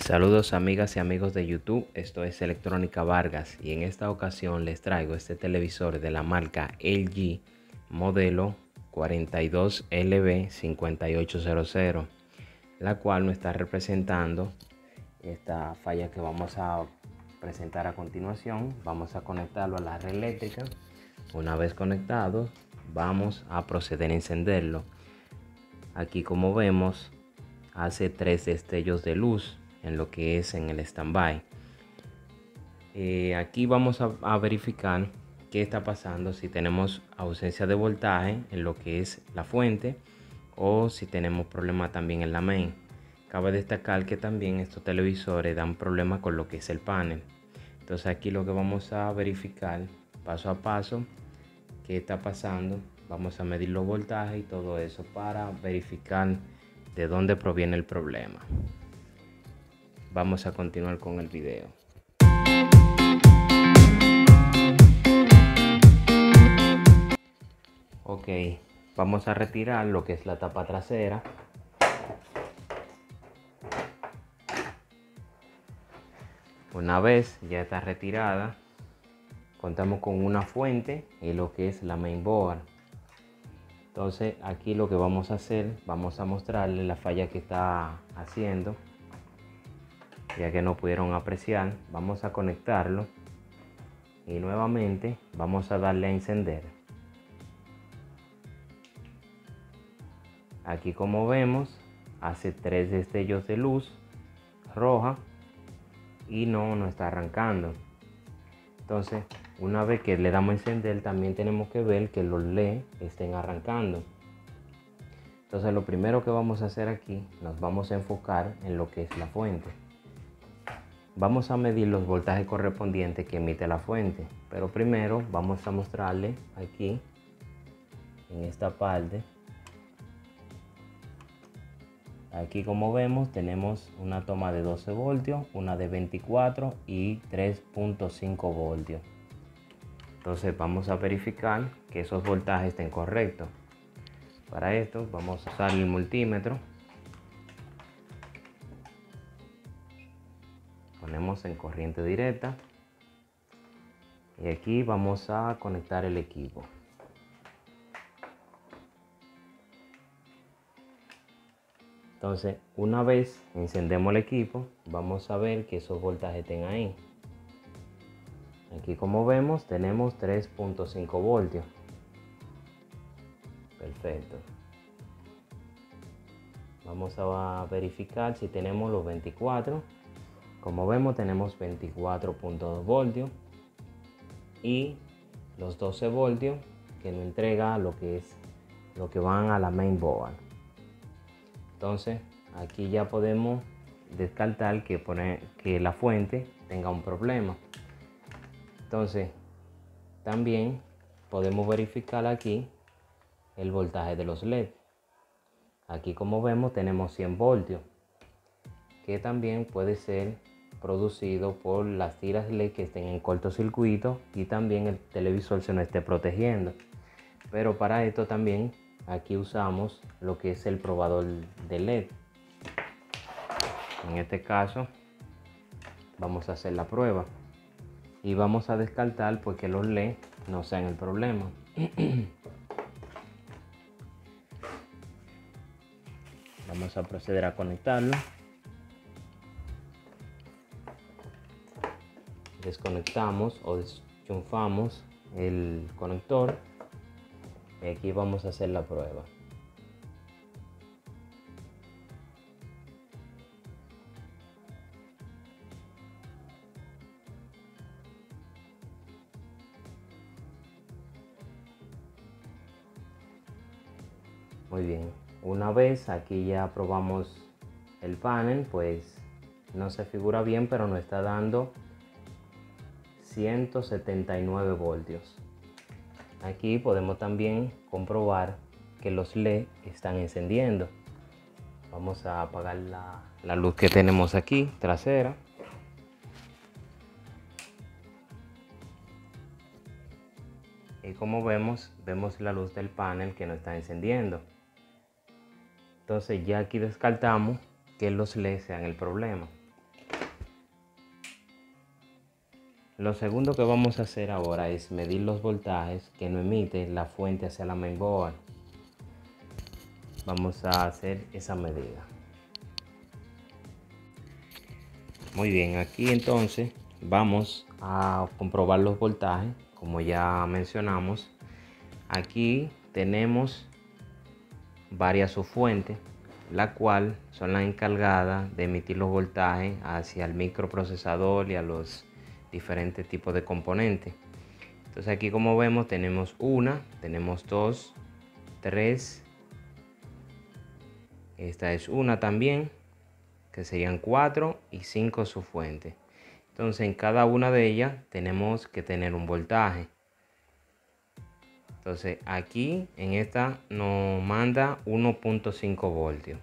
Saludos amigas y amigos de YouTube, esto es Electrónica Vargas y en esta ocasión les traigo este televisor de la marca LG modelo 42LB5800, la cual nos está representando esta falla que vamos a presentar a continuación. Vamos a conectarlo a la red eléctrica. Una vez conectado, vamos a proceder a encenderlo. Aquí, como vemos, hace 3 destellos de luz en lo que es en el standby. Aquí vamos a verificar qué está pasando, si tenemos ausencia de voltaje en lo que es la fuente o si tenemos problema también en la main. Cabe destacar que también estos televisores dan problemas con lo que es el panel. Entonces aquí lo que vamos a verificar paso a paso qué está pasando. Vamos a medir los voltajes y todo eso para verificar de dónde proviene el problema. Vamos a continuar con el video. Ok, vamos a retirar lo que es la tapa trasera. Una vez ya está retirada, contamos con una fuente y lo que es la mainboard. Entonces aquí lo que vamos a hacer, vamos a mostrarle la falla que está haciendo. Ya que no pudieron apreciar, vamos a conectarlo y nuevamente vamos a darle a encender. Aquí, como vemos, hace 3 destellos de luz roja y no está arrancando. Entonces, una vez que le damos a encender, también tenemos que ver que los LED estén arrancando. Entonces, lo primero que vamos a hacer aquí, nos vamos a enfocar en lo que es la fuente. Vamos a medir los voltajes correspondientes que emite la fuente, pero primero vamos a mostrarle aquí en esta parte. Aquí, como vemos, tenemos una toma de 12 voltios, una de 24 y 3.5 voltios. Entonces vamos a verificar que esos voltajes estén correctos. Para esto vamos a usar el multímetro. Ponemos en corriente directa y aquí vamos a conectar el equipo. Entonces, una vez encendemos el equipo, vamos a ver que esos voltajes estén ahí. Aquí, como vemos, tenemos 3.5 voltios. Perfecto. Vamos a verificar si tenemos los 24. Como vemos, tenemos 24.2 voltios y los 12 voltios que nos entrega lo que van a la mainboard. Entonces aquí ya podemos descartar que la fuente tenga un problema. Entonces también podemos verificar aquí el voltaje de los LED. Aquí, como vemos, tenemos 100 voltios, que también puede ser producido por las tiras LED que estén en cortocircuito y también el televisor se nos esté protegiendo. Pero para esto también aquí usamos lo que es el probador de LED. En este caso vamos a hacer la prueba y vamos a descartar porque los LED no sean el problema. Vamos a proceder a conectarlo. Desconectamos o desenchufamos el conector y aquí vamos a hacer la prueba. Muy bien, una vez aquí ya probamos el panel, pues no se figura bien, pero nos está dando 179 voltios. Aquí podemos también comprobar que los LED están encendiendo. Vamos a apagar la luz que tenemos aquí trasera. Y como vemos la luz del panel que no está encendiendo. Entonces ya aquí descartamos que los LED sean el problema. Lo segundo que vamos a hacer ahora es medir los voltajes que nos emite la fuente hacia la mainboard. Vamos a hacer esa medida. Muy bien, aquí entonces vamos a comprobar los voltajes, como ya mencionamos. Aquí tenemos varias subfuentes, la cual son las encargadas de emitir los voltajes hacia el microprocesador y a los diferentes tipos de componentes. Entonces aquí, como vemos, tenemos una, tenemos dos, tres, esta es una también, que serían 4 y 5 subfuentes. Entonces en cada una de ellas tenemos que tener un voltaje. Entonces aquí en esta nos manda 1.5 voltios.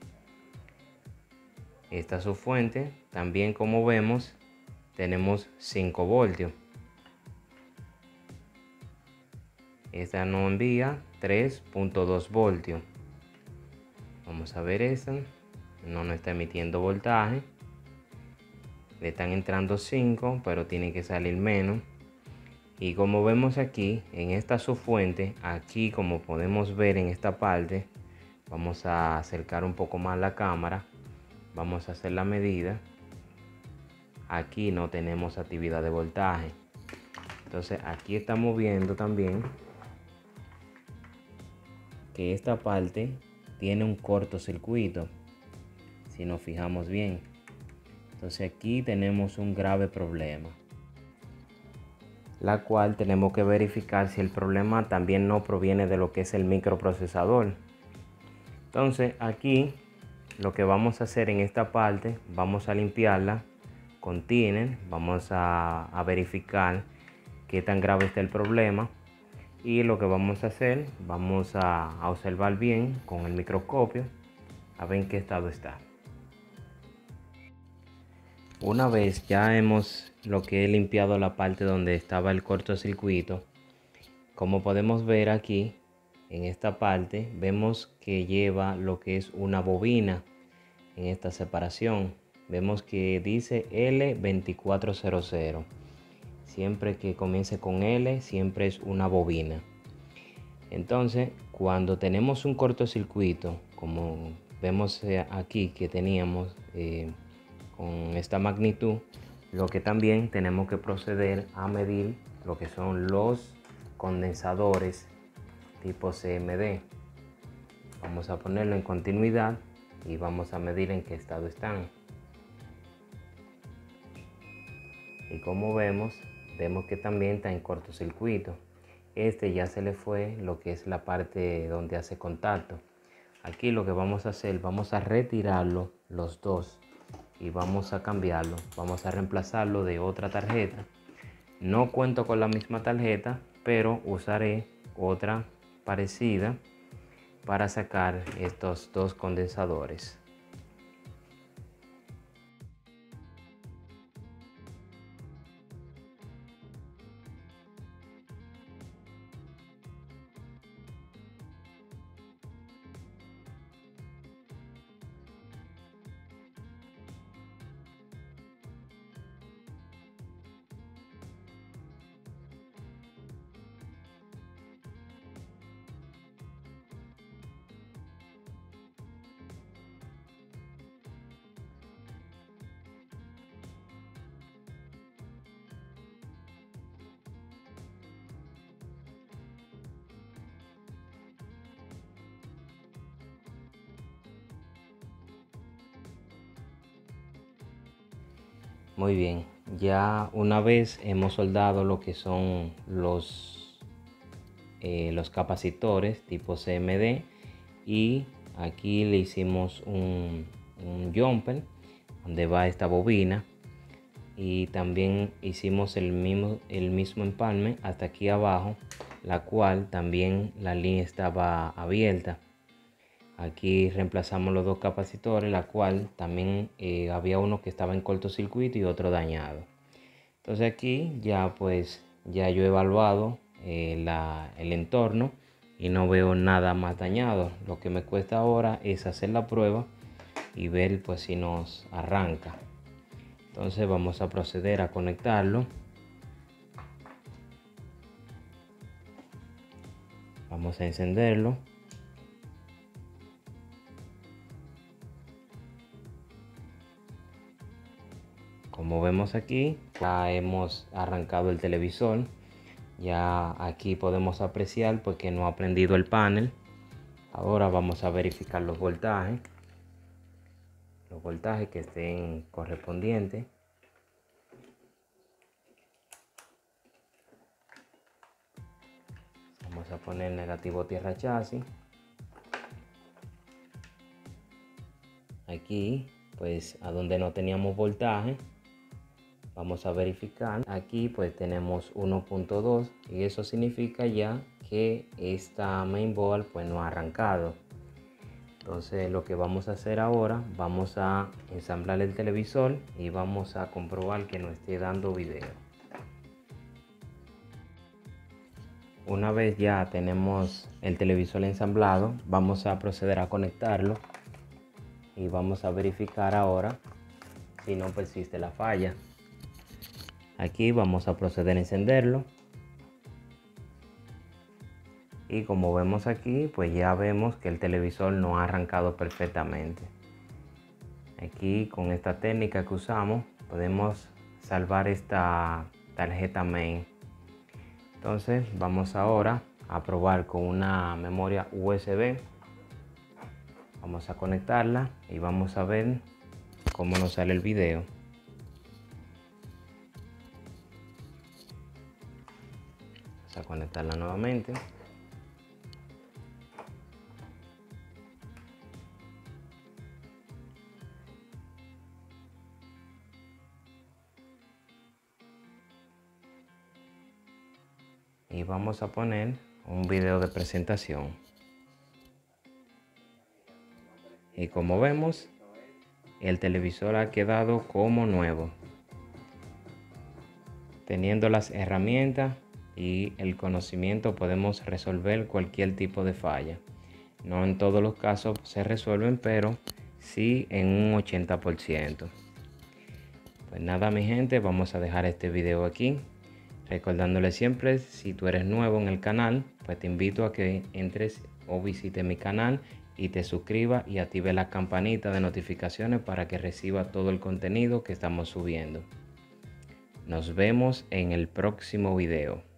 Esta subfuente también, como vemos, tenemos 5 voltios. Esta nos envía 3.2 voltios. Vamos a ver esta. No nos está emitiendo voltaje. Le están entrando 5, pero tiene que salir menos. Y como vemos aquí en esta subfuente, aquí como podemos ver en esta parte, vamos a acercar un poco más la cámara. Vamos a hacer la medida. Aquí no tenemos actividad de voltaje. Entonces aquí estamos viendo también que esta parte tiene un cortocircuito, si nos fijamos bien. Entonces aquí tenemos un grave problema, la cual tenemos que verificar si el problema también no proviene de lo que es el microprocesador. Entonces aquí lo que vamos a hacer en esta parte, vamos a limpiarla con thinner, vamos a verificar qué tan grave está el problema. Y lo que vamos a hacer, vamos a observar bien con el microscopio a ver en qué estado está. Una vez ya hemos he limpiado la parte donde estaba el cortocircuito, como podemos ver aquí en esta parte, vemos que lleva lo que es una bobina en esta separación. Vemos que dice L2400. Siempre que comience con L, siempre es una bobina. Entonces, cuando tenemos un cortocircuito, como vemos aquí que teníamos con esta magnitud, lo que también tenemos que proceder a medir lo que son los condensadores tipo CMD. Vamos a ponerlo en continuidad y vamos a medir en qué estado están. Y como vemos que también está en cortocircuito. Este ya se le fue lo que es la parte donde hace contacto. Aquí lo que vamos a hacer, vamos a retirarlo los dos y vamos a cambiarlo. Vamos a reemplazarlo de otra tarjeta. No cuento con la misma tarjeta, pero usaré otra parecida para sacar estos dos condensadores. Muy bien, ya una vez hemos soldado lo que son los capacitores tipo CMD, y aquí le hicimos un jumper donde va esta bobina, y también hicimos el mismo empalme hasta aquí abajo, la cual también la línea estaba abierta. Aquí reemplazamos los dos capacitores, la cual también había uno que estaba en cortocircuito y otro dañado. Entonces aquí ya yo he evaluado el entorno y no veo nada más dañado. Lo que me cuesta ahora es hacer la prueba y ver si nos arranca. Entonces vamos a proceder a conectarlo. Vamos a encenderlo. Como vemos aquí, ya hemos arrancado el televisor. Ya aquí podemos apreciar porque no ha prendido el panel. Ahora vamos a verificar los voltajes que estén correspondientes. Vamos a poner negativo tierra chasis. Aquí, pues a donde no teníamos voltaje, vamos a verificar. Aquí pues tenemos 1.2 y eso significa ya que esta mainboard pues no ha arrancado. Entonces lo que vamos a hacer ahora, vamos a ensamblar el televisor y vamos a comprobar que nos esté dando video. Una vez ya tenemos el televisor ensamblado, vamos a proceder a conectarlo y vamos a verificar ahora si no persiste la falla. Aquí vamos a proceder a encenderlo. Y como vemos aquí, pues ya vemos que el televisor no ha arrancado perfectamente. Aquí con esta técnica que usamos podemos salvar esta tarjeta main. Entonces vamos ahora a probar con una memoria USB. Vamos a conectarla y vamos a ver cómo nos sale el video. Vamos a conectarla nuevamente. Y vamos a poner un video de presentación. Y como vemos, el televisor ha quedado como nuevo. Teniendo las herramientas y el conocimiento podemos resolver cualquier tipo de falla. No en todos los casos se resuelven, pero sí en un 80%. Pues nada mi gente, vamos a dejar este video aquí. Recordándole siempre, si tú eres nuevo en el canal, pues te invito a que entres o visites mi canal y te suscribas y active la campanita de notificaciones para que reciba todo el contenido que estamos subiendo. Nos vemos en el próximo video.